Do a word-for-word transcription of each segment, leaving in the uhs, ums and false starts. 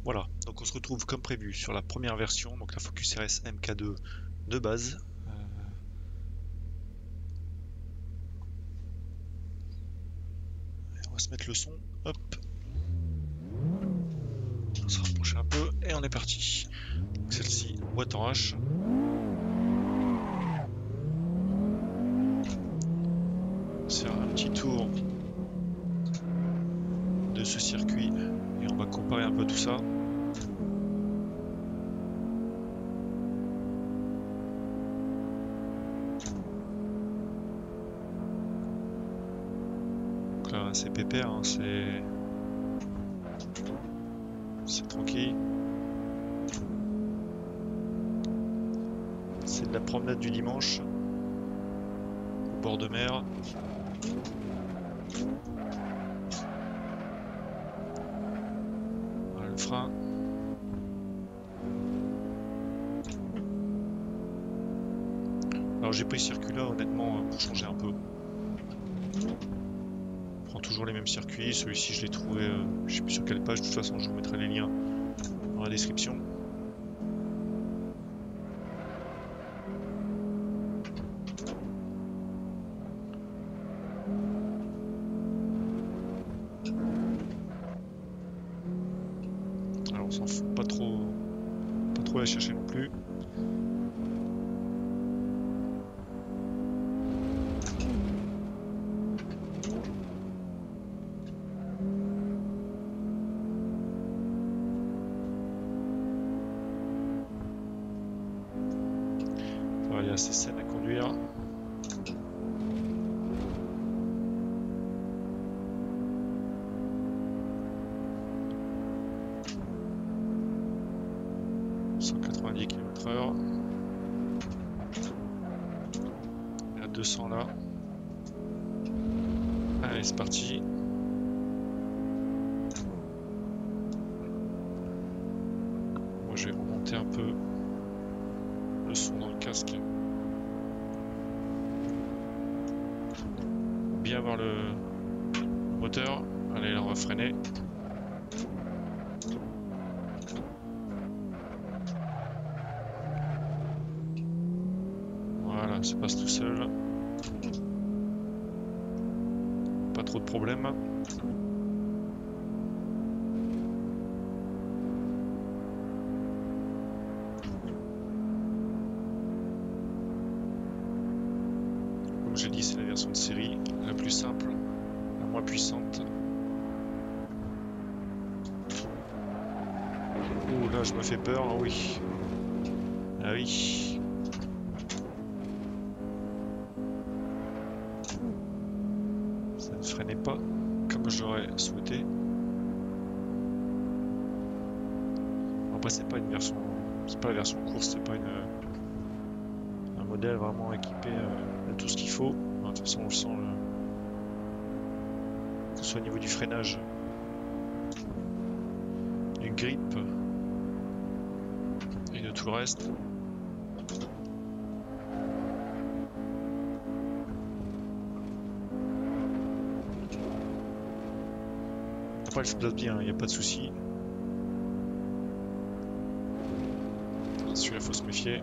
Voilà, donc on se retrouve comme prévu sur la première version, donc la Focus R S M K deux de base. Euh, on va se mettre le son, hop, on se rapproche un peu et on est parti. Celle-ci, boîte en H. On va se faire un petit tour de ce circuit et on va comparer un peu tout ça. Donc là c'est pépère, hein, c'est c'est tranquille. C'est de la promenade du dimanche au bord de mer. Voilà le frein. Alors j'ai pris ce circuit-là honnêtement pour changer un peu. Je prends toujours les mêmes circuits. Celui-ci je l'ai trouvé, euh, je sais plus sur quelle page. De toute façon je vous mettrai les liens dans la description. Alors on s'en fout pas trop, pas trop la chercher non plus. Il y a assez saine à conduire. cent quatre-vingt-dix kilomètres heure. Il y a deux cents là. Allez, c'est parti. Moi, je vais remonter un peu le son dans le casque. Bien voir le moteur. Allez, là on va freiner. Voilà, ça passe tout seul. Pas trop de problèmes. Comme j'ai dit, c'est la version de série, la plus simple, la moins puissante. Ouh, là je me fais peur, ah oui. Ah oui. Ça ne freinait pas comme j'aurais souhaité. Après c'est pas une version, c'est pas la version course, c'est pas une un modèle vraiment équipé de tout ce qu'il faut. De toute façon on le sent, le... que ce soit au niveau du freinage, du grip et de tout le reste. Après elle se place bien, il n'y a pas de souci. Celui-là faut se méfier.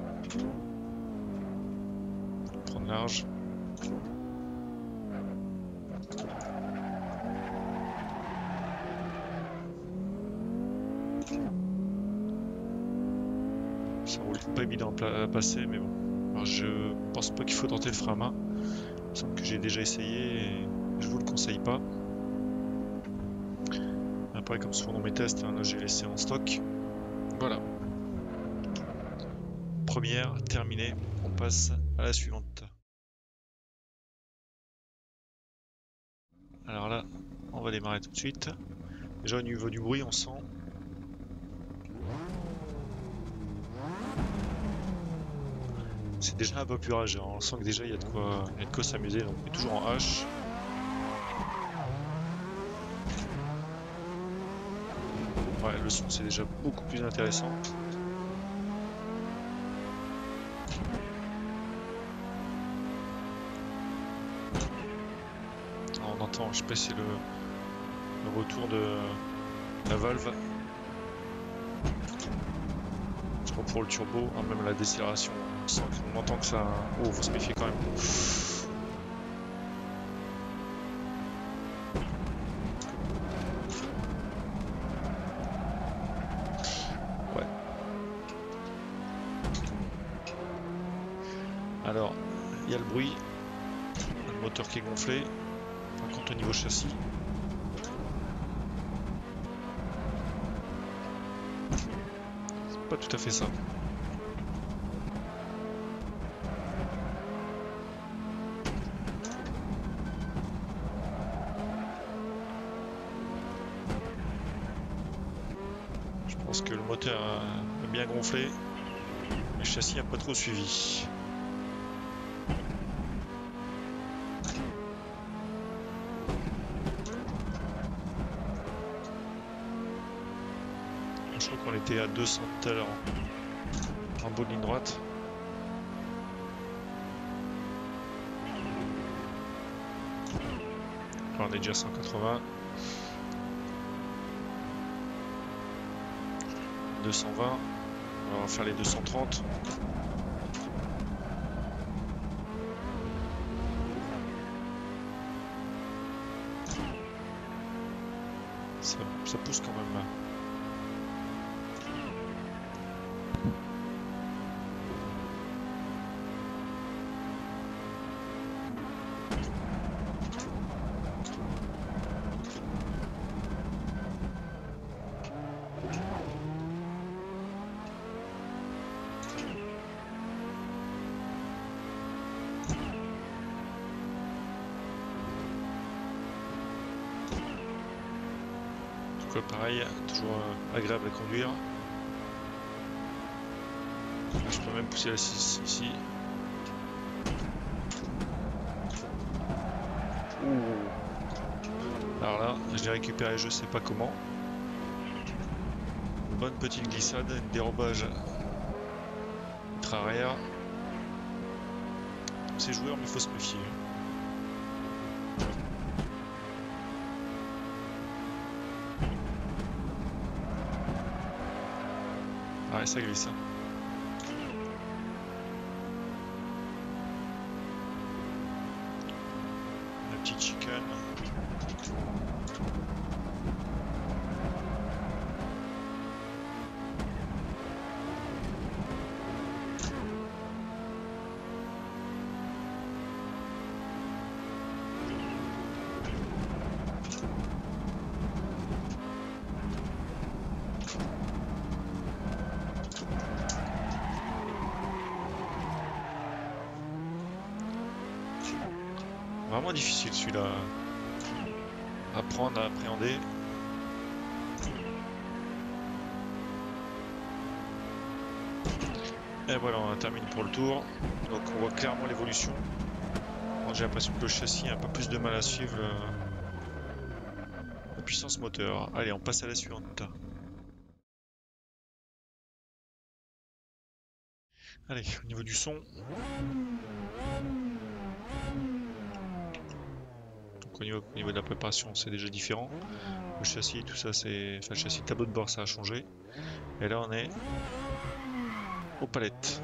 Prendre large. Ça roule pas évident à passer, mais bon. Alors je pense pas qu'il faut tenter le frein à main. Il me semble que j'ai déjà essayé et je vous le conseille pas. Après, comme souvent dans mes tests, hein, là j'ai laissé en stock. Voilà. Première terminée, on passe à la suivante. Alors là, on va démarrer tout de suite. Déjà au niveau du bruit, on sent. C'est déjà un peu plus rage, hein. On sent que déjà il y a de quoi, il y a de quoi s'amuser, donc on est toujours en H. Ouais, le son c'est déjà beaucoup plus intéressant. On entend, je sais pas si c'est le, le retour de la valve. fois pour le turbo, hein, même la décélération, on sent qu'on entend que ça... Oh, faut se méfier quand même. Ouais. Alors, il y a le bruit, le moteur qui est gonflé, par contre au niveau châssis, c'est pas tout à fait ça. Je pense que le moteur a bien gonflé, mais le châssis n'a pas trop suivi. Je crois qu'on était à deux cents tout à l'heure en bout de ligne droite. Là on est déjà à cent quatre-vingts. deux cent vingt. On va faire les deux cent trente. Ça, ça pousse quand même. Donc pareil, toujours agréable à conduire. Je peux même pousser la six ici. Alors là, je l'ai récupéré, je sais pas comment. Une bonne petite glissade, un dérobage ultra arrière. C'est joueur, mais il faut se méfier. Ouais, ça glisse. Hein. La petite chicane. Vraiment difficile celui-là à prendre, à appréhender. Et voilà, on termine pour le tour. Donc on voit clairement l'évolution. J'ai l'impression que le châssis a un peu plus de mal à suivre le... la puissance moteur. Allez, on passe à la suivante. Allez, au niveau du son. Au niveau, au niveau de la préparation, c'est déjà différent. Le châssis, tout ça, c'est... Enfin, le châssis, le tableau de bord, ça a changé. Et là, on est aux palettes.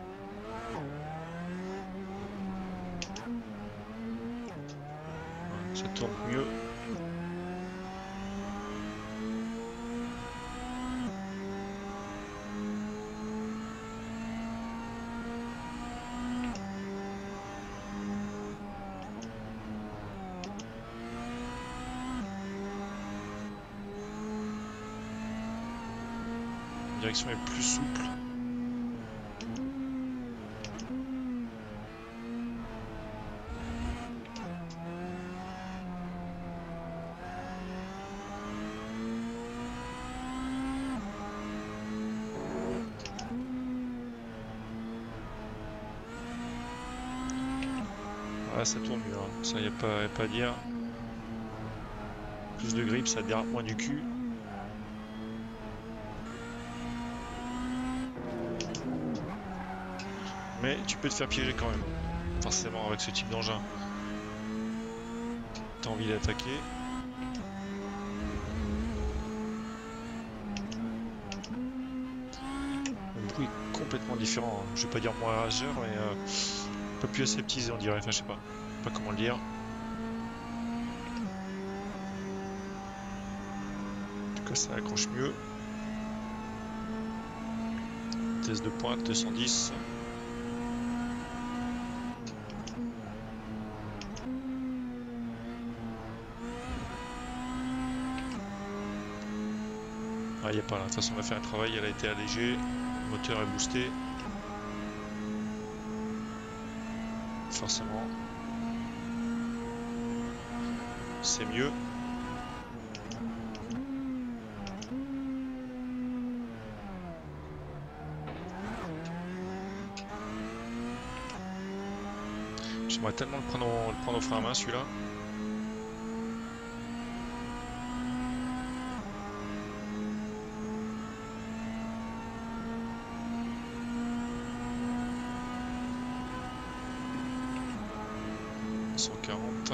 Voilà, ça tourne mieux. La direction est plus souple. Ah, ça tourne mieux, hein. Ça y a pas, y a pas à dire. Plus de grip, ça dérape moins du cul. Mais tu peux te faire piéger quand même, forcément avec ce type d'engin. T'as envie d'attaquer. Le bruit est complètement différent. Hein. Je vais pas dire moins rageur, mais euh, un peu plus aseptisé on dirait. Enfin, je sais pas, pas comment le dire. En tout cas, ça accroche mieux. Vitesse de pointe deux cent dix. Ah, il n'y a pas là. De toute façon, on a fait un travail, elle a été allégée. Le moteur est boosté. Forcément. C'est mieux. J'aimerais tellement le prendre, au, le prendre au frein à main celui-là. cent quarante.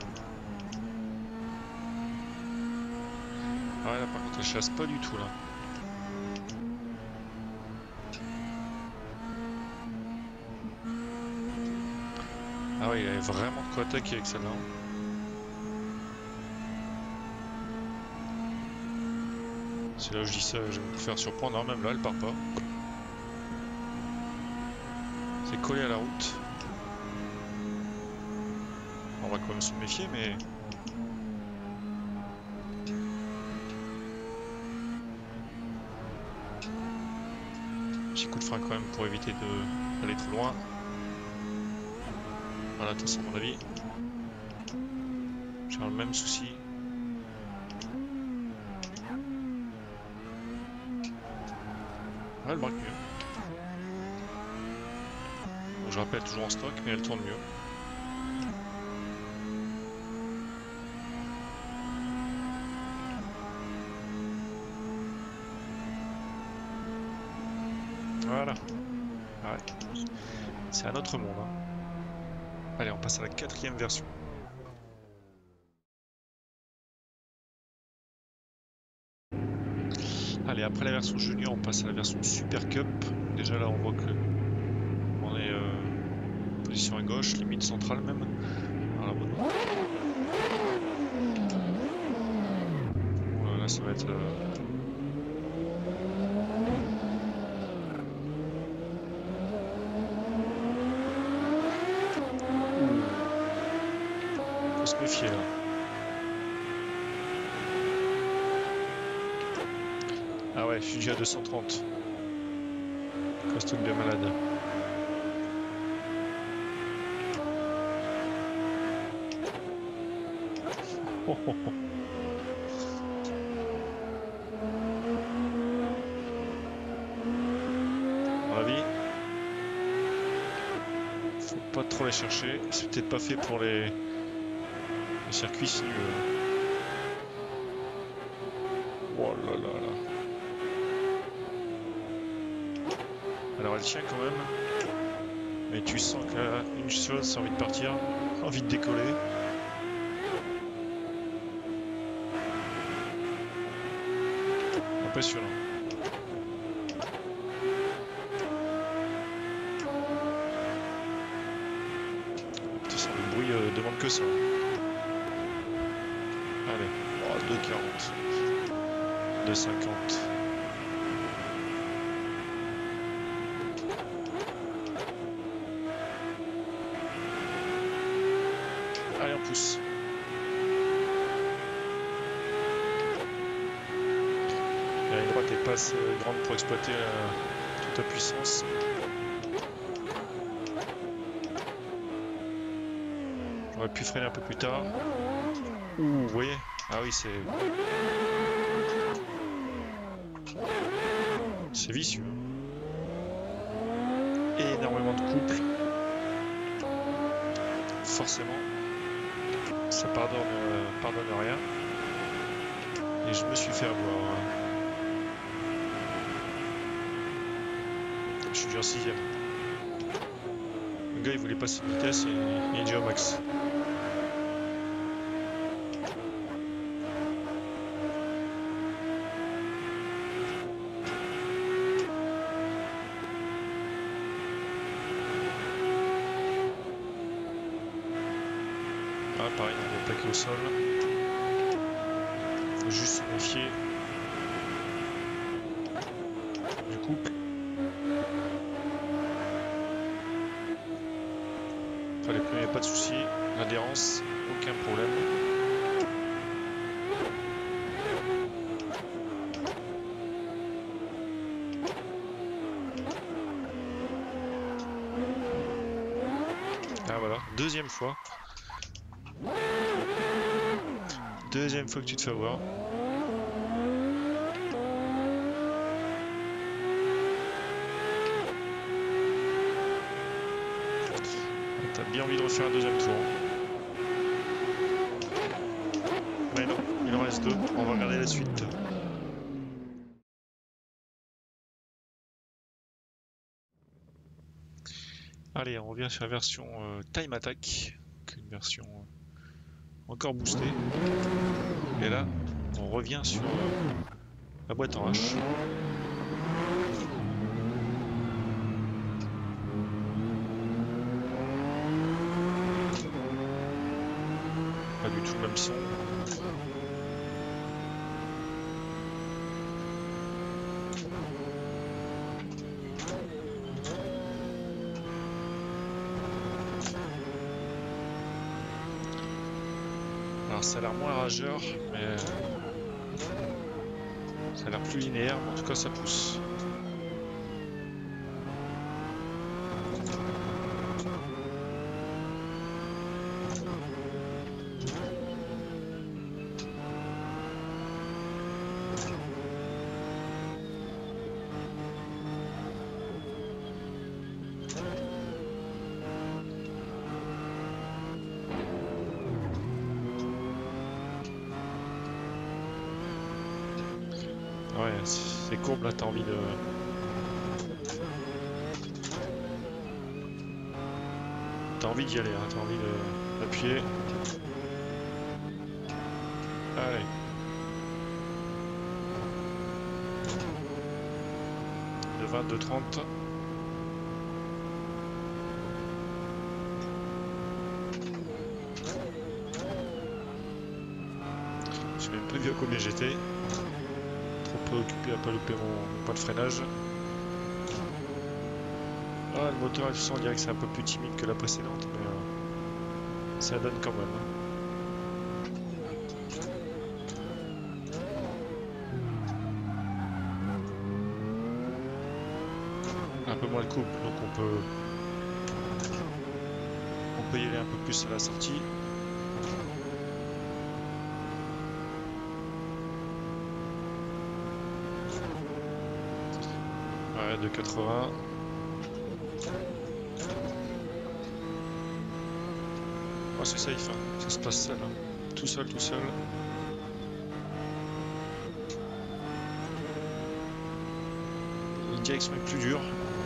Ah ouais, là par contre elle chasse pas du tout là. Ah ouais, il avait vraiment de quoi attaquer avec celle-là. C'est là où je dis ça, je vais me faire surprendre. Non, même là elle part pas. C'est collé à la route. On va quand même se méfier, mais... Petit coup de frein quand même pour éviter d'aller trop loin. Voilà, attention à mon avis. J'ai le même souci. Ah, elle braque mieux. Donc, je rappelle, toujours en stock, mais elle tourne mieux. Voilà. Ouais. C'est un autre monde. Hein. Allez, on passe à la quatrième version. Allez, après la version junior, on passe à la version Super Cup. Déjà là, on voit que on est euh, position à gauche, limite centrale même. Voilà, bon. Voilà, là, ça va être... Euh... Faut se méfier là. Ah ouais, je suis déjà à deux cent trente. Costume de malade. Oh, oh, oh. À mon avis, faut pas trop les chercher. C'est peut-être pas fait pour les, les circuits sinueux. Oh là là là. Alors elle tient quand même, mais tu sens qu'elle a une chose, c'est envie de partir, envie de décoller. Impressionnant. Tu sens le bruit euh, demande que ça. Allez, oh, deux quarante, deux cinquante. Allez, on pousse. La ligne droite n'est pas assez grande pour exploiter euh, toute la puissance. J'aurais pu freiner un peu plus tard. Ouh, vous voyez? Ah oui, c'est... C'est vicieux. Énormément de couple. Forcément. Ça pardonne, euh, pardonne rien. Et je me suis fait avoir. Je suis déjà en sixième. Le gars il voulait passer une vitesse et il est déjà au max. Ah, pareil, on est plaqué au sol. Faut juste se méfier du couple. Enfin, les pneus, il n'y a pas de souci. L'adhérence, aucun problème. Ah voilà, deuxième fois. Deuxième fois que tu te fais avoir. T'as bien envie de refaire un deuxième tour. Mais non, il en reste deux. On va regarder la suite. Allez, on revient sur la version euh, Time Attack. Donc une version euh, encore boostée. Et là, on revient sur euh, la boîte en H. Pas du tout le même son. Alors ça a l'air moins rageur, mais ça a l'air plus linéaire, mais en tout cas ça pousse. Ouais, c'est courbe là, t'as envie de... T'as envie d'y aller, hein, t'as envie d'appuyer. Allez. De vingt-deux trente. J'ai même pas vu à combien j'étais. Trop préoccupé à pas louper mon, mon pas de freinage. Ah, le moteur, on dirait que c'est un peu plus timide que la précédente, mais euh, ça donne quand même. Un peu moins de couple, donc on peut, on peut y aller un peu plus à la sortie. Ouais, de quatre-vingts. Oh, c'est safe, hein. Ça se passe seul, hein. Tout seul, tout seul. La direction est plus dure.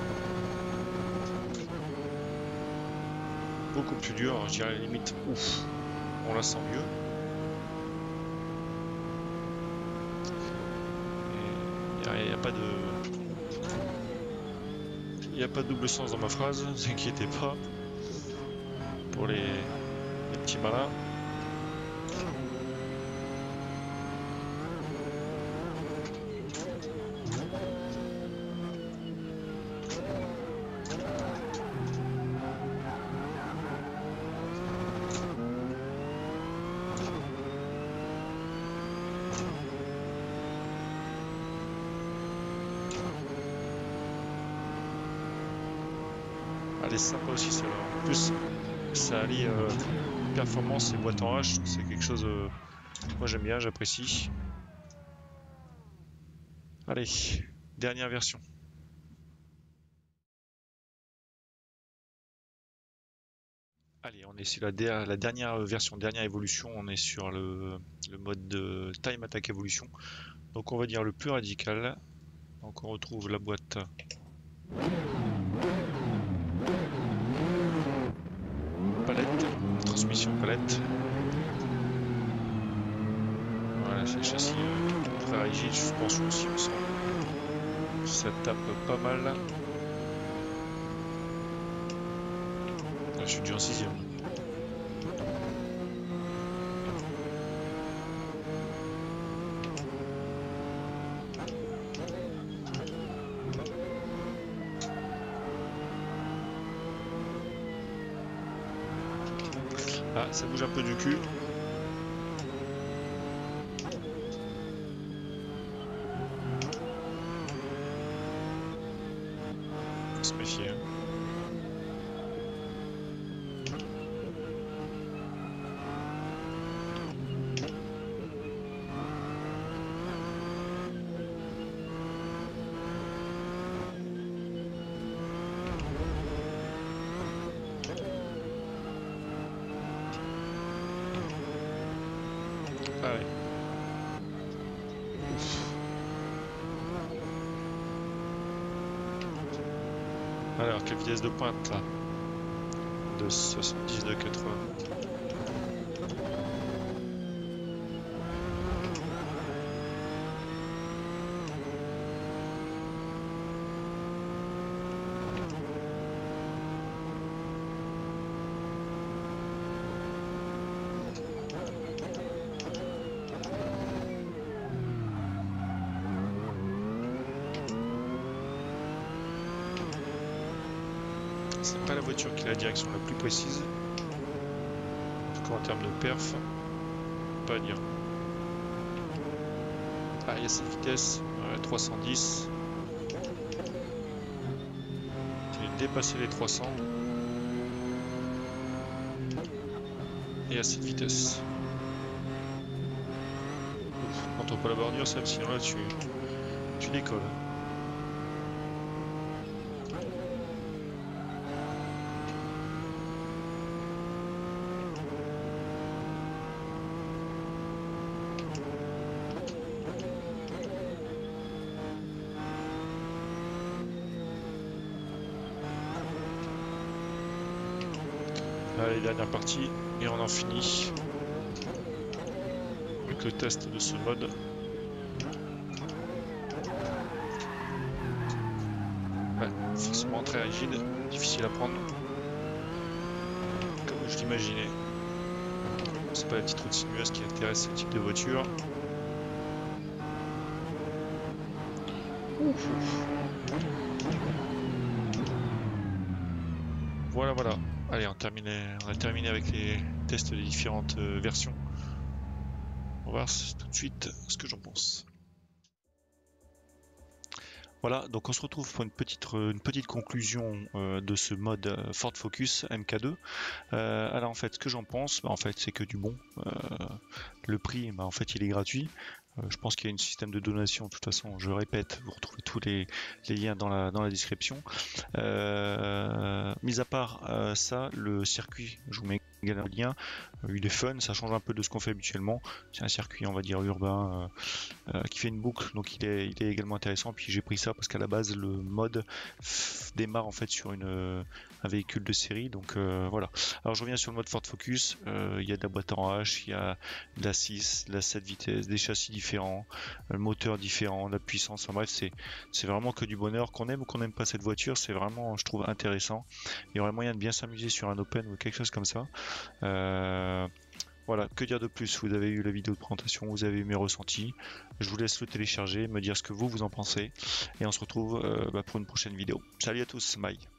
Beaucoup plus dure, je dirais à la limite, ouf, on la sent mieux. Il n'y a, a pas de... Il n'y a pas de double sens dans ma phrase, ne vous inquiétez pas. Pour les, les petits malins. Elle est sympa aussi celle-là. En plus, ça allie euh, performance et boîte en H. C'est quelque chose euh, moi j'aime bien, j'apprécie. Allez, dernière version. Allez, on est sur la, der la dernière version, dernière évolution. On est sur le, le mode de Time Attack Evolution. Donc on va dire le plus radical. Donc on retrouve la boîte. Palette, transmission palette. Voilà, c'est le châssis euh, très rigide, suspension aussi, on sent. Ça tape pas mal. Là, je suis dû en sixième. Ah, ça bouge un peu du cul. Faut se méfier. Hein. Ah ouais. Alors, quelle vitesse de pointe là? De soixante-dix, de quatre-vingts. C'est pas la voiture qui a la direction la plus précise. En tout cas en termes de perf, pas à dire. Ah, il y a cette vitesse, ouais, trois cent dix. Il est dépassé les trois cents. Et à cette vitesse. Quand on pas la bordure, ça, sinon là tu, tu décolles. Allez, dernière partie, et on en finit avec le test de ce mode. Ouais, forcément très rigide, difficile à prendre, comme je l'imaginais. C'est pas la petite route sinueuse qui intéresse ce type de voiture. Ouf. Voilà, voilà. Allez, on, termine, on a terminé avec les tests des différentes euh, versions. On va voir tout de suite ce que j'en pense. Voilà, donc on se retrouve pour une petite, une petite conclusion euh, de ce mode euh, Ford Focus M K deux. Euh, alors en fait, ce que j'en pense, bah, en fait, c'est que du bon. Euh, le prix, bah, en fait, il est gratuit. Euh, je pense qu'il y a un système de donation. De toute façon, je répète, vous retrouvez tous les, les liens dans la, dans la description. Euh, mis à part euh, ça, le circuit, je vous mets également le lien. Euh, il est fun, ça change un peu de ce qu'on fait habituellement. C'est un circuit, on va dire, urbain euh, euh, qui fait une boucle, donc il est, il est également intéressant. Puis j'ai pris ça parce qu'à la base, le mode démarre en fait sur une, euh, un véhicule de série. Donc euh, voilà. Alors je reviens sur le mode Ford Focus. Euh, il y a de la boîte en H, il y a de la six, de la sept vitesses, des châssis différents, le moteur différent, la puissance. Enfin bref, c'est c'est vraiment que du bonheur. Qu'on aime ou qu'on n'aime pas cette voiture, c'est vraiment, je trouve, intéressant. Il y aurait moyen de bien s'amuser sur un Open ou quelque chose comme ça. Euh, voilà, que dire de plus? Vous avez eu la vidéo de présentation, vous avez eu mes ressentis. Je vous laisse le télécharger, me dire ce que vous vous en pensez. Et on se retrouve euh, bah, pour une prochaine vidéo. Salut à tous, bye.